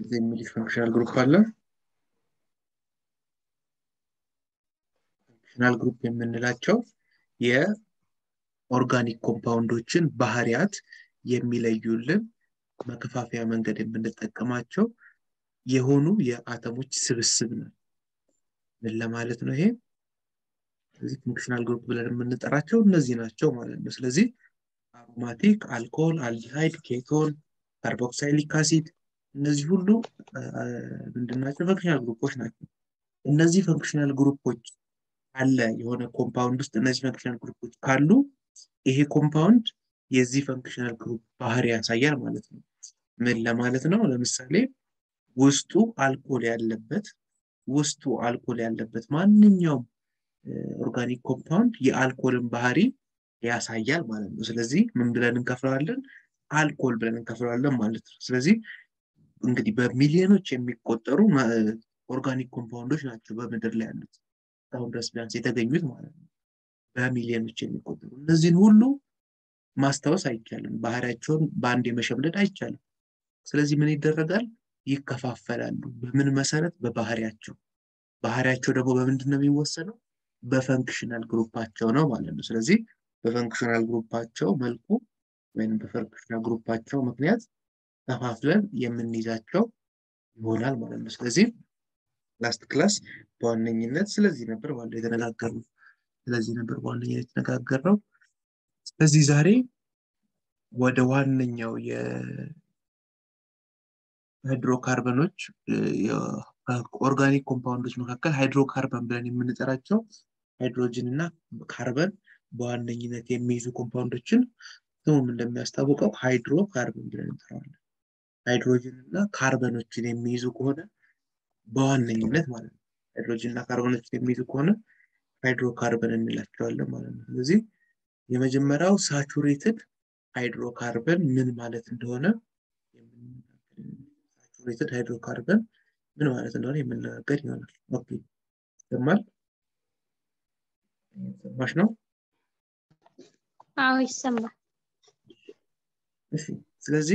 የሚል ፈንክሽናል ግሩፕ አለ። ፈንክሽናል ግሩፕ የምንላቸው የኦርጋኒክ ኮምፓውንዶችን ባህሪያት የሚለዩልን መከፋፈያ መንገድ የምንጠቀማቸው የሆኑ የአተሞች ስብስብ ነው። ምን ለማለት ነው ይሄ? ስለዚህ ፈንክሽናል ግሩፕ ብለን የምንጠራቸው እነዚህ ናቸው ማለት ነው። ስለዚህ አሮማቲክ፣ አልኮል፣ አልዲሃይድ፣ ኬቶን፣ ካርቦክሳይሊክ አሲድ እነዚህ ሁሉ ምንድናቸው? ፈንክሽናል ግሩፖች ናቸው። እነዚህ ፈንክሽናል ግሩፖች አለ የሆነ ኮምፓውንድ ውስጥ እነዚህ ፈንክሽናል ግሩፖች ካሉ ይሄ ኮምፓውንድ የዚህ ፈንክሽናል ግሩፕ ባህሪ ያሳያል ማለት ነው። ምን ለማለት ነው? ለምሳሌ ውስጡ አልኮል ያለበት ማንኛውም ኦርጋኒክ ኮምፓውንድ የአልኮልን ባህሪ ያሳያል ማለት ነው። ስለዚህ ምን ብለን እንከፍለዋለን? አልኮል ብለን እንከፍለዋለን ማለት ነው። ስለዚህ እንግዲህ በሚሊዮኖች የሚቆጠሩ ኦርጋኒክ ኮምፓውንዶች ናቸው በምድር ላይ ያሉት አሁን ድረስ ቢያንስ የተገኙት ማለት ነው። በሚሊዮኖች የሚቆጠሩ እነዚህን ሁሉ ማስታወስ አይቻልም። ባህሪያቸውን በአንድ የመሸምደድ አይቻልም። ስለዚህ ምን ይደረጋል? ይከፋፈላሉ። በምን መሰረት? በባህሪያቸው። ባህሪያቸው ደግሞ በምንድን ነው የሚወሰነው? በፈንክሽናል ግሩፓቸው ነው ማለት ነው። ስለዚህ በፈንክሽናል ግሩፓቸው መልኩ ወይም በፈንክሽናል ግሩፓቸው ምክንያት ከፋፍለን የምንይዛቸው ይሆናል ማለት ነው። ስለዚህ ላስት ክላስ በዋነኝነት ስለዚህ ነበር የተነጋገርነው። ስለዚህ ዛሬ ወደ ዋነኛው የሃይድሮካርበኖች ኦርጋኒክ ኮምፓውንዶች መካከል ሃይድሮካርበን ብለን የምንጠራቸው ሃይድሮጅን እና ካርበን በዋነኝነት የሚይዙ ኮምፓውንዶችን ስሙም እንደሚያስታውቀው ሃይድሮካርበን ብለን እንጠራዋለን። ሃይድሮጅን እና ካርበኖችን የሚይዙ ከሆነ በዋነኝነት ማለት ነው ሃይድሮጅን እና ካርበኖችን የሚይዙ ከሆነ ሃይድሮካርበን እንላቸዋለን ማለት ነው። ስለዚህ የመጀመሪያው ሳቹሬትድ ሃይድሮካርበን ምን ማለት እንደሆነ የምንነጋገር ይሆናል። ኦኬ ይሰማል? ሰማሽ ነው? አዎ ይሰማል። እሺ ስለዚህ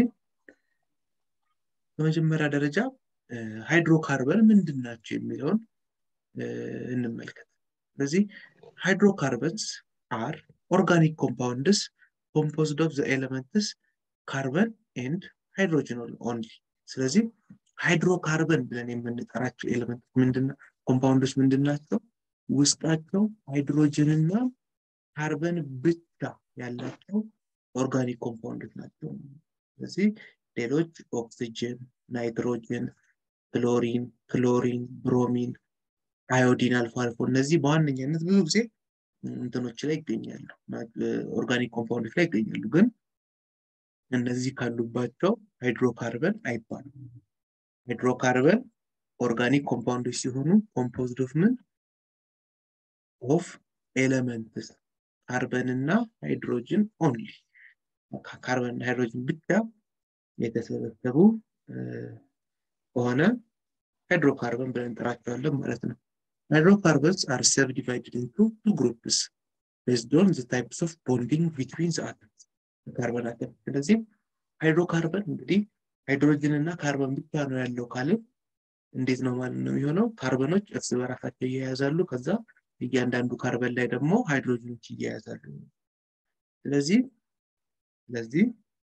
በመጀመሪያ ደረጃ ሃይድሮካርበን ምንድናቸው የሚለውን እንመልከት። ስለዚህ hydrocarbons are organic compounds composed of the elements carbon and hydrogen only. ስለዚህ ሃይድሮካርበን ብለን የምንጠራቸው ኤሌመንት ምንድነው? ኮምፓውንዶች ምንድናቸው? ውስጣቸው ሃይድሮጅን እና ካርበን ብቻ ያላቸው ኦርጋኒክ ኮምፓውንዶች ናቸው። ስለዚህ ሌሎች ኦክሲጅን፣ ናይትሮጅን፣ ክሎሪን፣ ብሮሚን፣ አዮዲን አልፎ እነዚህ በዋነኛነት ብዙ ጊዜ እንትኖች ላይ ይገኛሉ፣ ኦርጋኒክ ኮምፓውንዶች ላይ ይገኛሉ። ግን እነዚህ ካሉባቸው ሃይድሮካርበን አይባሉም። ሃይድሮካርበን ኦርጋኒክ ኮምፓውንዶች ሲሆኑ ኮምፖዝድ ኦፍ ምን? ኦፍ ኤሌመንትስ ካርበን እና ሃይድሮጅን ኦንሊ። ካርበን እና ሃይድሮጅን ብቻ የተሰበሰቡ ከሆነ ሃይድሮካርበን ብለን እንጠራቸዋለን ማለት ነው። Hydrocarbons are subdivided into two groups based on the types of bonding between the atoms. Carbon atom. ስለዚህ ሃይድሮካርበን እንግዲህ ሃይድሮጅን እና ካርበን ብቻ ነው ያለው ካለ እንዴት ነው ማለት ነው የሚሆነው? ካርበኖች እርስ በራሳቸው ይያያዛሉ። ከዛ እያንዳንዱ ካርበን ላይ ደግሞ ሃይድሮጅኖች ይያያዛሉ። ስለዚህ በዚህ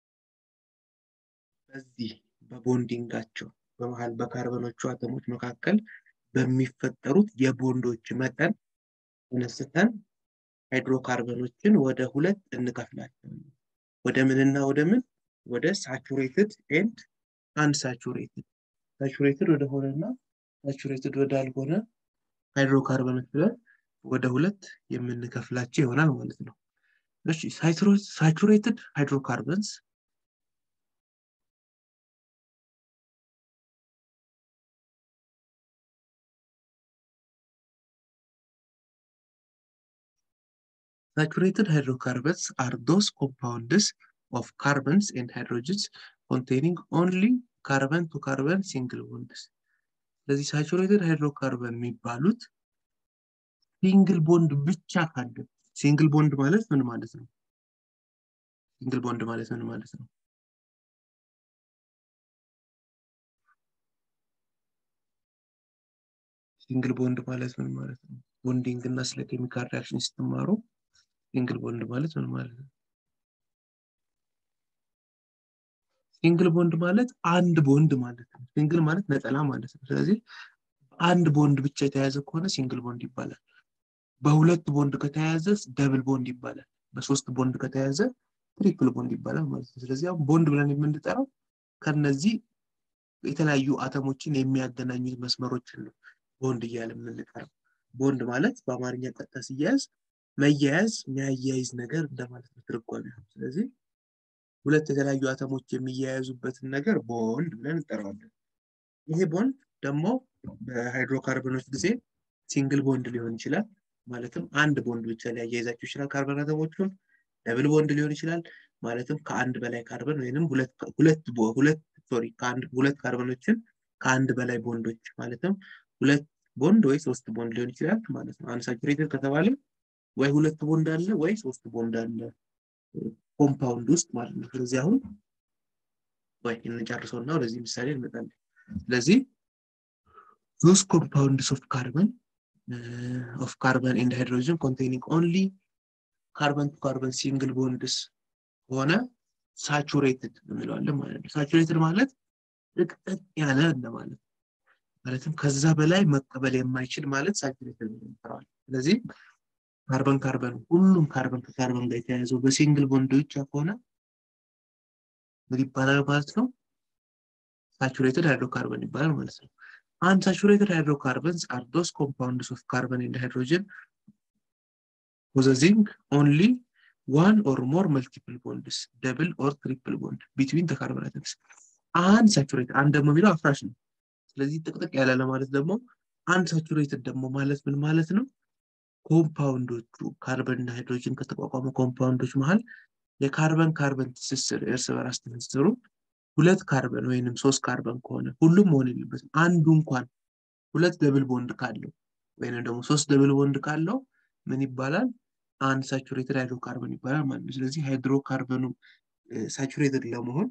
በቦንዲንጋቸው በመሃል በካርበኖቹ አተሞች መካከል በሚፈጠሩት የቦንዶች መጠን ተነስተን ሃይድሮካርበኖችን ወደ ሁለት እንከፍላቸዋለን። ወደ ምንና ወደ ምን? ወደ ሳቹሬትድ ኤንድ አንሳቹሬትድ። ሳቹሬትድ ወደ ሆነና ሳቹሬትድ ወደ አልሆነ ሃይድሮካርበኖች ብለን ወደ ሁለት የምንከፍላቸው ይሆናል ማለት ነው። እሺ ሳቹሬትድ ሃይድሮካርበንስ Saturated hydrocarbons are those compounds of carbons and hydrogens containing only carbon-to-carbon single bonds. ስለዚህ saturated hydrocarbon የሚባሉት ሲንግል ቦንድ ብቻ ካለ። ሲንግል ቦንድ ማለት ምን ማለት ነው? ሲንግል ቦንድ ማለት ምን ማለት ነው? ሲንግል ቦንድ ማለት ምን ማለት ነው? ቦንዲንግ እና ስለ ኬሚካል ሪአክሽን ስትማሩ ሲንግል ቦንድ ማለት ምን ማለት ነው? ሲንግል ቦንድ ማለት አንድ ቦንድ ማለት ነው። ሲንግል ማለት ነጠላ ማለት ነው። ስለዚህ አንድ ቦንድ ብቻ የተያዘ ከሆነ ሲንግል ቦንድ ይባላል። በሁለት ቦንድ ከተያዘ ደብል ቦንድ ይባላል። በሶስት ቦንድ ከተያዘ ትሪፕል ቦንድ ይባላል ማለት ነው። ስለዚህ አሁን ቦንድ ብለን የምንጠራው ከነዚህ የተለያዩ አተሞችን የሚያገናኙ መስመሮችን ነው ቦንድ እያለ የምንጠራው። ቦንድ ማለት በአማርኛ ቀጥታ ሲያያዝ መያያዝ፣ የሚያያይዝ ነገር እንደማለት ነው ትርጓሜው። ስለዚህ ሁለት የተለያዩ አተሞች የሚያያዙበትን ነገር ቦንድ ብለን እንጠራዋለን። ይሄ ቦንድ ደግሞ በሃይድሮካርበኖች ጊዜ ሲንግል ቦንድ ሊሆን ይችላል። ማለትም አንድ ቦንድ ብቻ ሊያያይዛቸው ይችላል ካርበን አተሞቹን። ደብል ቦንድ ሊሆን ይችላል። ማለትም ከአንድ በላይ ካርበን ወይንም ሁለት ካርበኖችን ከአንድ በላይ ቦንዶች ማለትም ሁለት ቦንድ ወይ ሶስት ቦንድ ሊሆን ይችላል ማለት ነው። አንሳቹሬትድ ከተባለ ወይ ሁለት ቦንድ አለ ወይ ሶስት ቦንድ አለ ኮምፓውንድ ውስጥ ማለት ነው። ስለዚህ አሁን ወይ እንጨርሰውና ወደዚህ ምሳሌ እንመጣለን። ስለዚህ those compounds of carbon and hydrogen containing only carbon to carbon single bonds ሆነ ሳቹሬትድ እንለዋለን ማለት ነው። ሳቹሬትድ ማለት ጥቅጥቅ ያለ እንደማለት ማለትም ከዛ በላይ መቀበል የማይችል ማለት ሳቹሬትድ ነው። ስለዚህ ካርበን ሁሉም ካርበን ከካርበን ጋር የተያያዘው በሲንግል ቦንድ ብቻ ከሆነ ምን ይባላል ማለት ነው? ሳቹሬትድ ሃይድሮካርበን ይባላል ማለት ነው። Unsaturated hydrocarbons are those compounds of carbon and hydrogen possessing only one or more multiple bonds, double or triple bond between the carbon atoms. Unsaturated አንድ ደግሞ የሚለው አፍራሽ ነው። ስለዚህ ጥቅጥቅ ያለ ለማለት ደግሞ unsaturated ደግሞ ማለት ምን ማለት ነው? ኮምፓውንዶቹ ካርበን እና ሃይድሮጅን ከተቋቋሙ ኮምፓውንዶች መሃል የካርበን ትስስር እርስ በራስ ትስስሩ ሁለት ካርበን ወይንም ሶስት ካርበን ከሆነ ሁሉም መሆን የለበትም። አንዱ እንኳን ሁለት ደብል ቦንድ ካለው ወይንም ደግሞ ሶስት ደብል ቦንድ ካለው ምን ይባላል? አንሳቹሬትድ ሃይድሮካርበን ይባላል ማለት ነው። ስለዚህ ሃይድሮካርበኑ ሳቹሬትድ ለመሆን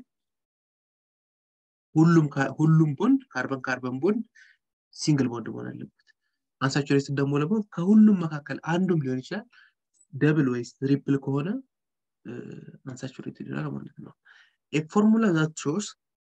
ሁሉም ቦንድ ካርበን ቦንድ ሲንግል ቦንድ መሆን አለበት። አንሳቹሬትድ ደግሞ ለመሆን ከሁሉም መካከል አንዱም ሊሆን ይችላል ደብል ወይስ ትሪፕል ከሆነ አንሳቹሬትድ ይሆናል ማለት ነው። A formula that shows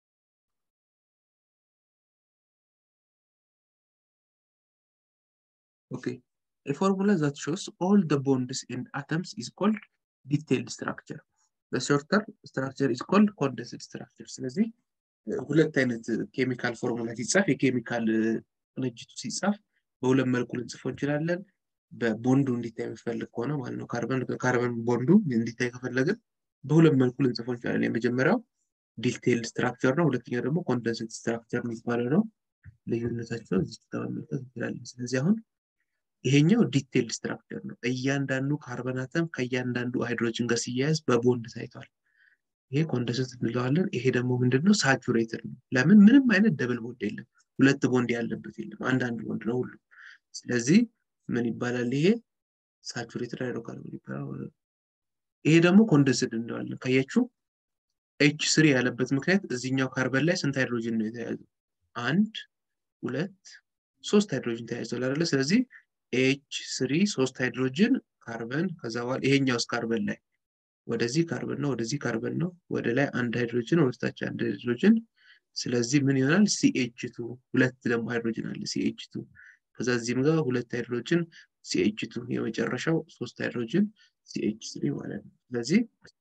all the bonds and atoms is called detailed structure. The shorter structure is called condensed structure. ስለዚህ ሁለት አይነት ኬሚካል ፎርሙላ ሲጻፍ የኬሚካል ቅንጅቱ ሲጻፍ በሁለት መልኩ ልንጽፈው እንችላለን። በቦንዱ እንዲታይ የሚፈልግ ከሆነ ማለት ነው ካርበን ቦንዱ እንዲታይ ከፈለግን በሁለት መልኩ ልንጽፈው እንችላለን። የመጀመሪያው ዲቴይልድ ስትራክቸር ነው። ሁለተኛው ደግሞ ኮንደንስድ ስትራክቸር የሚባለው ነው። ልዩነታቸው እዚህ ተመልከቱ እንችላለን። ስለዚህ አሁን ይሄኛው ዲቴይልድ ስትራክቸር ነው። እያንዳንዱ ካርበን አተም ከእያንዳንዱ ሃይድሮጅን ጋር ሲያያዝ በቦንድ ታይቷል። ይሄ ኮንደንስድ እንለዋለን። ይሄ ደግሞ ምንድነው? ሳቹሬትድ ነው። ለምን? ምንም አይነት ደብል ቦንድ የለም። ሁለት ቦንድ ያለበት የለም። አንዳንድ ቦንድ ነው ሁሉ። ስለዚህ ምን ይባላል? ይሄ ሳቹሬትድ ሃይድሮካርበን ይባላል። ይሄ ደግሞ ኮንደንስድ እንለዋለን። ካያችሁ H3 ያለበት ምክንያት እዚህኛው ካርበን ላይ ስንት ሃይድሮጅን ነው የተያዘው? 1 2 3 ሃይድሮጅን ተያይዟል አይደል? ስለዚህ H3 3 ሃይድሮጅን ካርበን ከዛ በኋላ ይሄኛውስ ካርበን ላይ ወደዚህ ካርበን ነው ወደዚህ ካርበን ነው ወደ ላይ አንድ ሃይድሮጅን ወደታች አንድ ሃይድሮጅን። ስለዚህ ምን ይሆናል? CH2 ሁለት ደግሞ ሃይድሮጅን አለ CH2 ከዛ እዚህም ጋር ሁለት ሃይድሮጅን CH2 የመጨረሻው 3 ሃይድሮጅን CH3 ማለት ነው። ስለዚህ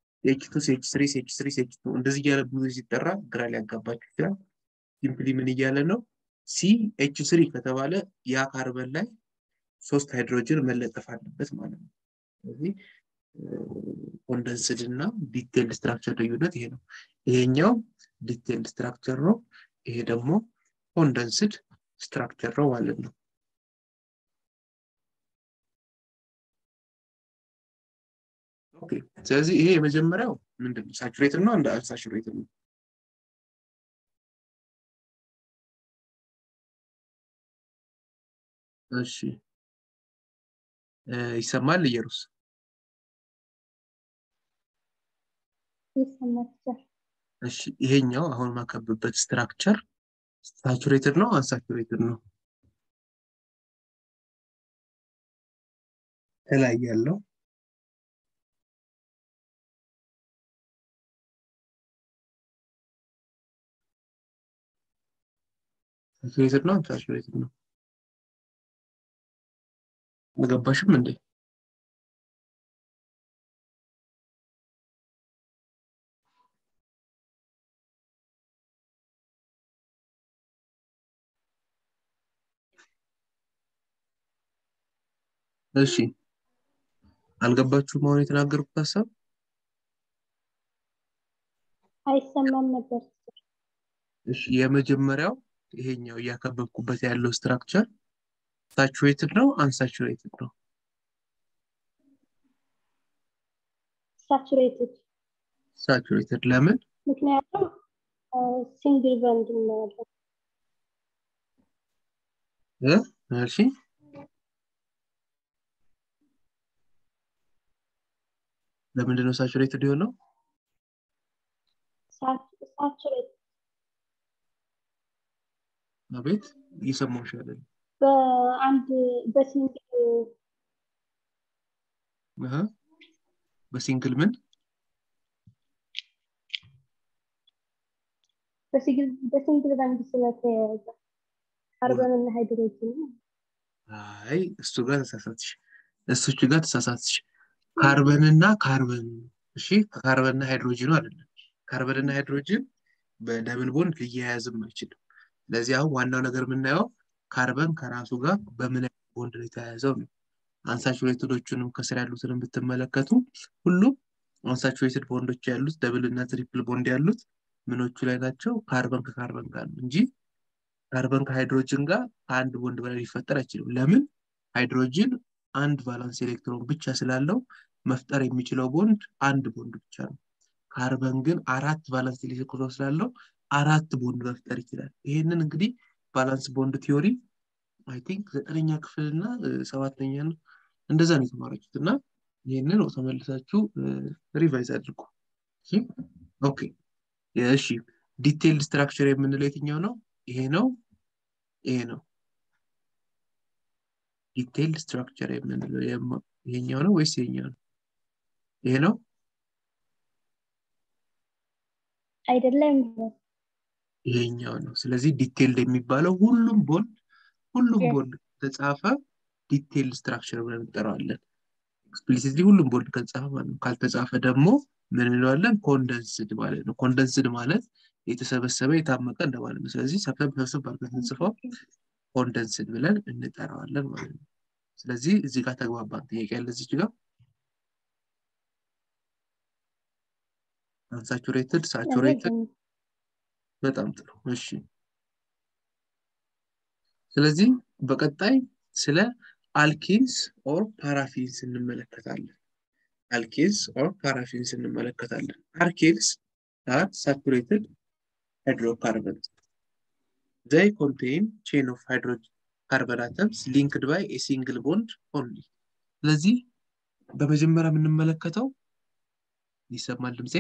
CH2 እንደዚህ እያለ ብዙ ሲጠራ ግራ ሊያጋባችሁ ይችላል። ሲምፕሊ ምን እያለ ነው? CH3 ከተባለ ያ ካርበን ላይ 3 ሃይድሮጅን መለጠፍ አለበት ማለት ነው። ስለዚህ ኮንደንስድ እና ዲቴይልድ ስትራክቸር ልዩነት ይሄ ነው። ይሄኛው ዲቴይልድ ስትራክቸር ነው፣ ይሄ ደግሞ ኮንደንስድ ስትራክቸር ነው ማለት ነው። ኦኬ ስለዚህ ይሄ የመጀመሪያው ምንድነው? ሳቹሬትድ ነው እንደ አንሳቹሬትድ ነው? እሺ ይሰማል ኢየሩስ? ይሰማል። እሺ ይሄኛው አሁን ማከብበት ስትራክቸር ሳቹሬትድ ነው አንሳቹሬትድ ነው? ከላይ ያለው ሳቹሬትድ ነው ሳቹሬትድ ነው አልገባሽም እንዴ እሺ አልገባችሁም አሁን የተናገርኩት ሐሳብ አይሰማም ነበር። እሺ የመጀመሪያው ይሄኛው ያከበብኩበት ያለው ስትራክቸር ሳቹሬትድ ነው አንሳቹሬትድ ነው ሳቹሬትድ ሳቹሬትድ ለምን ምክንያቱም ሲንግል ባንድ ነው ያለው። እሺ ለምንድን ነው ሳቹሬትድ የሆነው ሳቹሬትድ አቤት እየሰማሁሽ አይደለም በአንድ በሲንግል ምን በሲንግል ባንድ ስለተያያዘ ካርበን እና ሃይድሮጅን አይ እሱ ጋር ተሳሳትሽ ካርበን እና ካርበን እሺ ካርበን እና ሃይድሮጅኑ አይደለም ካርበን እና ሃይድሮጅን በደብል ቦንድ ሊያያዝም አይችልም ለዚህ አሁን ዋናው ነገር የምናየው ካርበን ከራሱ ጋር በምን አይነት ቦንድ ላይ ተያያዘው ነው አንሳቹሬትዶቹንም ከስር ያሉትን ብትመለከቱ ሁሉም አንሳቹሬትድ ቦንዶች ያሉት ደብል እና ትሪፕል ቦንድ ያሉት ምኖቹ ላይ ናቸው ካርበን ከካርበን ጋር እንጂ ካርበን ከሃይድሮጅን ጋር አንድ ቦንድ በላይ ሊፈጠር አይችልም ለምን ሃይድሮጅን አንድ ቫላንስ ኤሌክትሮን ብቻ ስላለው መፍጠር የሚችለው ቦንድ አንድ ቦንድ ብቻ ነው ካርበን ግን አራት ቫላንስ ኤሌክትሮን ስላለው አራት ቦንድ መፍጠር ይችላል ይሄንን እንግዲህ ቫላንስ ቦንድ ቲዮሪ አይ ቲንክ 9ኛ ክፍልና 7ኛ ነው እንደዛ ነው የተማራችሁት እና ይሄንን ተመልሳችሁ ሪቫይዝ አድርጉ ኦኬ እሺ ዲቴይል ስትራክቸር የምንለው የትኛው ነው ይሄ ነው ዲቴይል ስትራክቸር የምንለው ይሄኛው ነው ወይስ ይሄኛው ነው ይሄ ነው አይደለም ይሄኛው ነው ስለዚህ ዲቴይል የሚባለው ሁሉም ቦንድ ተጻፈ ዲቴይል ስትራክቸር ብለን እንጠራዋለን ኤክስፕሊሲትሊ ሁሉም ቦንድ ከተጻፈ ማለት ነው ካልተጻፈ ደግሞ ምን እንለዋለን ኮንደንስድ ማለት ነው ኮንደንስድ ማለት የተሰበሰበ የታመቀ እንደማለት ነው ስለዚህ ሰብሰብ አድርገን እንጽፈው ኮንደንስድ ብለን እንጠራዋለን ማለት ነው ስለዚህ እዚህ ጋር ተግባባን ጥያቄ ያለ እዚህ ጋር አንሳቹሬትድ ሳቹሬትድ በጣም ጥሩ እሺ ስለዚህ በቀጣይ ስለ አልኪንስ ኦር ፓራፊንስ እንመለከታለን alkenes or paraffins እንመለከታለን alkenes are saturated hydrocarbons they contain chain of hydrocarbon atoms linked by a single bond only ስለዚህ በመጀመሪያ የምንመለከተው ይሰማል ድምጼ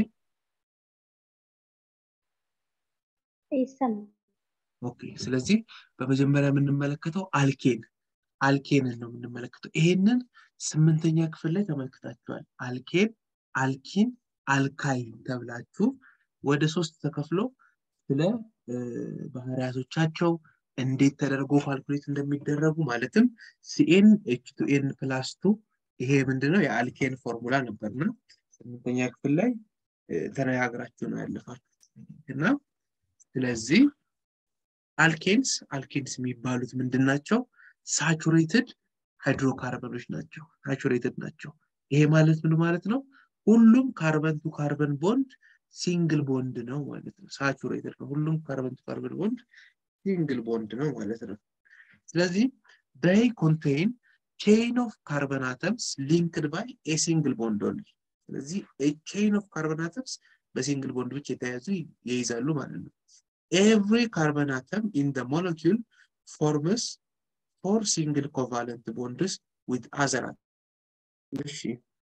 ይሰማል ኦኬ ስለዚህ በመጀመሪያ የምንመለከተው አልኬንን ነው የምንመለከተው ይሄንን 8ኛ ክፍል ላይ ተመልክታችኋል አልኬን አልኪን አልካይን ተብላችሁ ወደ 3 ተከፍሎ ስለ ባህሪያቶቻቸው እንዴት ተደርጎ ካልኩሌት እንደሚደረጉ ማለትም CnH2n+2 ይሄ ምንድነው የአልኬን ፎርሙላ ነበርና 8ኛ ክፍል ላይ ተነጋግራችሁ ነው ያለፋችሁት እና ስለዚህ አልኬንስ የሚባሉት ምንድናቸው ሳቹሬትድ ሃይድሮካርበኖች ናቸው ሳቹሬትድ ናቸው ይሄ ማለት ምን ማለት ነው ሁሉም ካርበን ቱ ካርበን ቦንድ ሲንግል ቦንድ ነው ማለት ነው ሳቹሬትድ ነው ሁሉም ካርበን ቱ ካርበን ቦንድ ሲንግል ቦንድ ነው ማለት ነው ስለዚህ they contain chain of carbon atoms linked by a single bond only ስለዚህ a chain of carbon atoms በሲንግል ቦንድ ብቻ የተያዙ ይይዛሉ ማለት ነው every carbon atom in the molecule forms 4 single covalent bonds with other atoms እሺ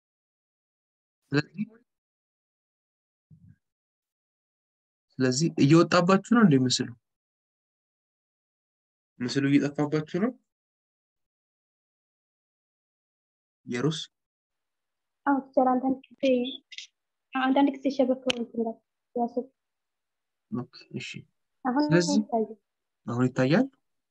ስለዚህ እየወጣባችሁ ነው እንደምስሉ ምስሉ እየጠፋባችሁ ነው የሩስ ቲቸር አንዳንድ ጊዜ ሸበከው እንትን ያስብ ኦኬ እሺ አሁን ስለዚህ ይታያል። አሁን ይታያል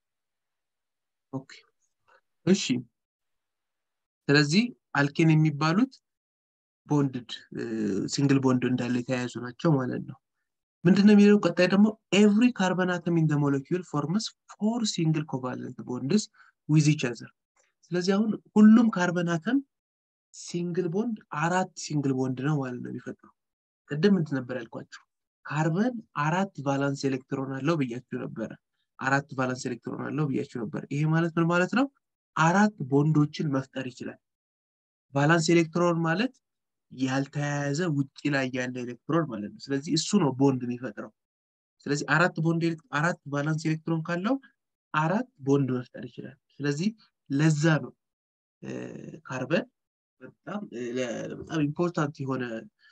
ኦኬ እሺ ስለዚህ አልኬን የሚባሉት ቦንድድ ሲንግል ቦንድ እንዳለ የተያያዙ ናቸው ማለት ነው ምንድነው የሚለው ቀጣይ ደግሞ every carbon atom in the molecule forms 4 single covalent bonds with each other ስለዚህ አሁን ሁሉም ካርበን አተም ሲንግል ቦንድ አራት ሲንግል ቦንድ ነው ማለት ነው የሚፈጥረው ቀደም እንት ነበር ያልኳችሁ ካርበን አራት ቫላንስ ኤሌክትሮን አለው ብያችሁ ነበር አራት ቫላንስ ኤሌክትሮን አለው ብያችሁ ነበር ይሄ ማለት ምን ማለት ነው አራት ቦንዶችን መፍጠር ይችላል ቫላንስ ኤሌክትሮን ማለት ያልተያያዘ ውጪ ላይ ያለ ኤሌክትሮን ማለት ነው ስለዚህ እሱ ነው ቦንድ የሚፈጥረው ስለዚህ አራት ቫላንስ ኤሌክትሮን ካለው አራት ቦንድ መፍጠር ይችላል ስለዚህ ለዛ ነው ካርበን በጣም ኢምፖርታንት የሆነ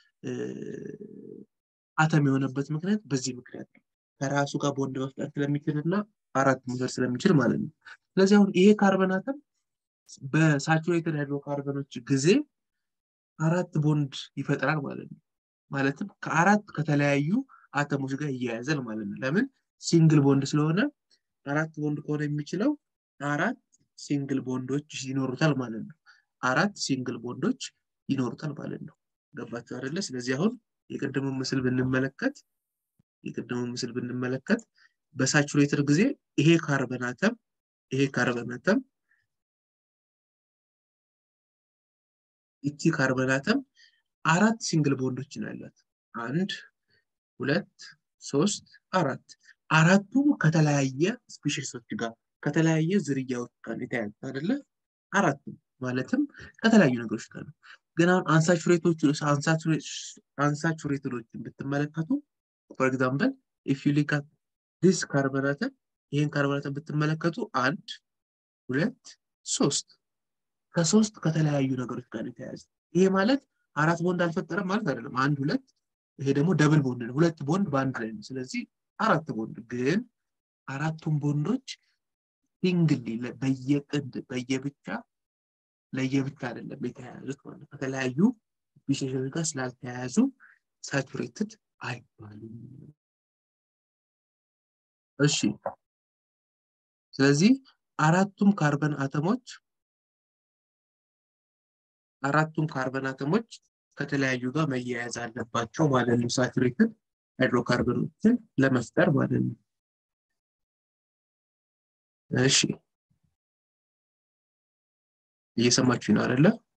አተም የሆነበት ምክንያት በዚህ ምክንያት ነው ከራሱ ጋር ቦንድ መፍጠር ስለሚችልና አራት መፍጠር ስለሚችል ማለት ነው ስለዚህ አሁን ይሄ ካርበን አተም በሳቹሬትድ ሃይድሮካርበኖች ጊዜ አራት ቦንድ ይፈጥራል ማለት ነው ማለትም ከአራት ከተለያዩ አተሞች ጋር ይያያዛል ማለት ነው ለምን ሲንግል ቦንድ ስለሆነ አራት ቦንድ ከሆነ የሚችለው አራት ሲንግል ቦንዶች ይኖሩታል ማለት ነው አራት ሲንግል ቦንዶች ይኖሩታል ማለት ነው ገባችሁ አይደለ ስለዚህ አሁን የቀደመው ምስል ብንመለከት በሳቹሬትድ ጊዜ ይሄ ካርበን አተም እቺ ካርበን አተም አራት ሲንግል ቦንዶች ናላት 1 2 3 4 አራቱም ከተለያየ ስፔሺሶች ጋር ከተለያየ ዝርያዎች ጋር የተያያዙ አይደለ አራቱም ማለትም ከተለያዩ ነገሮች ጋር ነው ግን አሁን አንሳቹሬትዶችን ብትመለከቱ for example if you look at this carbon atom ይሄን ካርበን አተም ብትመለከቱ 1 2 3 ከሶስት ከተለያዩ ነገሮች ጋር የተያያዘ ይሄ ማለት አራት ቦንድ አልፈጠረም ማለት አይደለም 1 2 ይሄ ደግሞ ደብል ቦንድ ነው ሁለት ቦንድ በአንድ ላይ ነው ስለዚህ አራት ቦንድ ግን አራቱም ቦንዶች ሲንግል በየብቻ አይደለም የተያያዙት ማለት ከተለያዩ ስፔሺሶች ጋር ስላልተያያዙ ሳቹሬትድ አይባሉም እሺ ስለዚህ አራቱም ካርበን አተሞች ከተለያዩ ጋር መያያዝ አለባቸው ማለት ነው ሳቹሬትድ ሃይድሮካርበኖችን ለመፍጠር ማለት ነው እሺ እየሰማችሁ ነው አይደለ